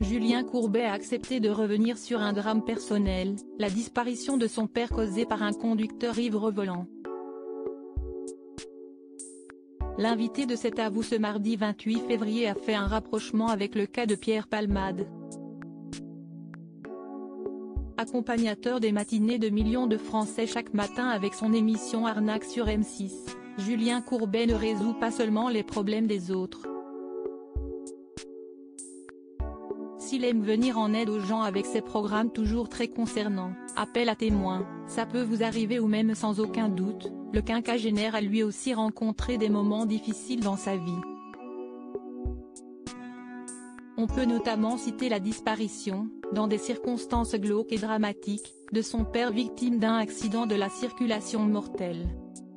Julien Courbet a accepté de revenir sur un drame personnel, la disparition de son père causée par un conducteur ivre au volant. L'invité de cet avou ce mardi 28 février a fait un rapprochement avec le cas de Pierre Palmade. Accompagnateur des matinées de millions de Français chaque matin avec son émission Arnaque sur M6, Julien Courbet ne résout pas seulement les problèmes des autres. S'il aime venir en aide aux gens avec ses programmes toujours très concernants, appel à témoins, ça peut vous arriver ou même sans aucun doute, le quinquagénaire a lui aussi rencontré des moments difficiles dans sa vie. On peut notamment citer la disparition, dans des circonstances glauques et dramatiques, de son père victime d'un accident de la circulation mortel.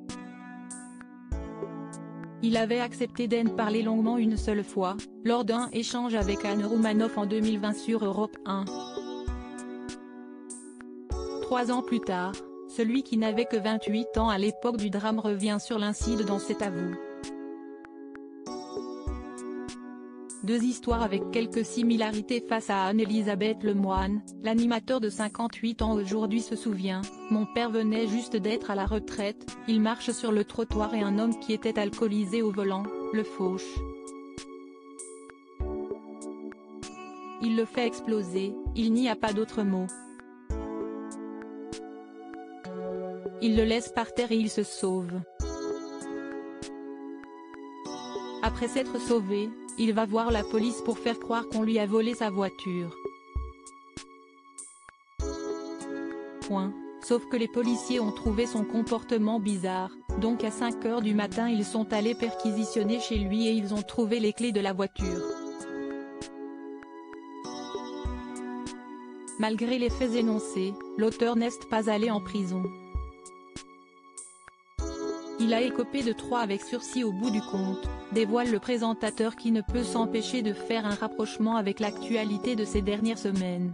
Il avait accepté d'en parler longuement une seule fois, lors d'un échange avec Anne Roumanoff en 2020 sur Europe 1. 3 ans plus tard, celui qui n'avait que 28 ans à l'époque du drame revient sur l'incident dans cet avou. Deux histoires avec quelques similarités face à Anne-Elisabeth Lemoine, l'animateur de 58 ans aujourd'hui se souvient, « Mon père venait juste d'être à la retraite, il marche sur le trottoir et un homme qui était alcoolisé au volant, le fauche. Il le fait exploser, il n'y a pas d'autre mot. Il le laisse par terre et il se sauve. Après s'être sauvé, il va voir la police pour faire croire qu'on lui a volé sa voiture. Sauf que les policiers ont trouvé son comportement bizarre, donc à 5 h du matin ils sont allés perquisitionner chez lui et ils ont trouvé les clés de la voiture. Malgré les faits énoncés, l'auteur n'est pas allé en prison. Il a écopé de 3 avec sursis au bout du compte, dévoile le présentateur qui ne peut s'empêcher de faire un rapprochement avec l'actualité de ces dernières semaines.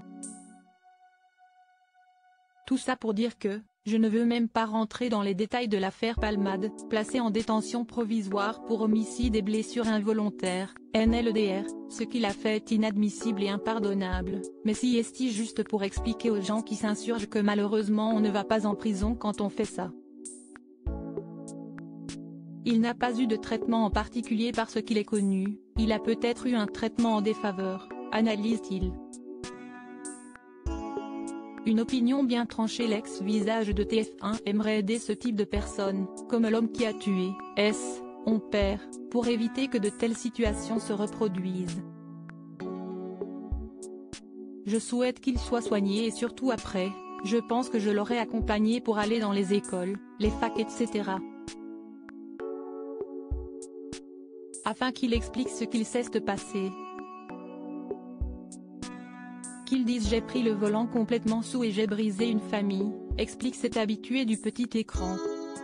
Tout ça pour dire que, je ne veux même pas rentrer dans les détails de l'affaire Palmade, placé en détention provisoire pour homicide et blessure involontaire, NLDR, ce qu'il a fait est inadmissible et impardonnable, mais si est-il juste pour expliquer aux gens qui s'insurgent que malheureusement on ne va pas en prison quand on fait ça. Il n'a pas eu de traitement en particulier parce qu'il est connu, il a peut-être eu un traitement en défaveur, analyse-t-il. Une opinion bien tranchée. L'ex-visage de TF1 aimerait aider ce type de personnes, comme l'homme qui a tué son père, pour éviter que de telles situations se reproduisent. Je souhaite qu'il soit soigné et surtout après, je pense que je l'aurais accompagné pour aller dans les écoles, les facs etc. Afin qu'il explique ce qu'il s'est passé. Qu'il dise j'ai pris le volant complètement sous et j'ai brisé une famille, explique cet habitué du petit écran.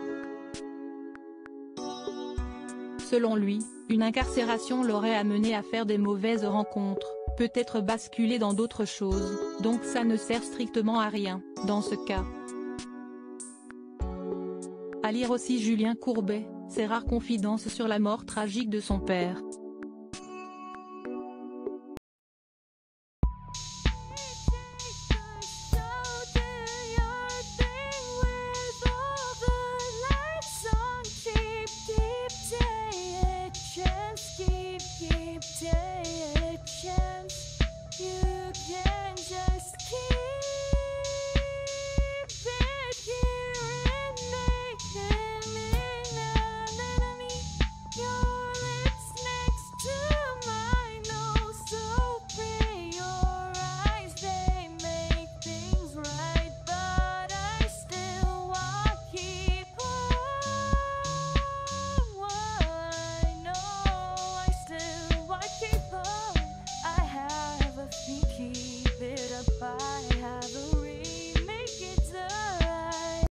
Selon lui, une incarcération l'aurait amené à faire des mauvaises rencontres, peut-être basculer dans d'autres choses, donc ça ne sert strictement à rien, dans ce cas. À lire aussi Julien Courbet, ses rares confidences sur la mort tragique de son père.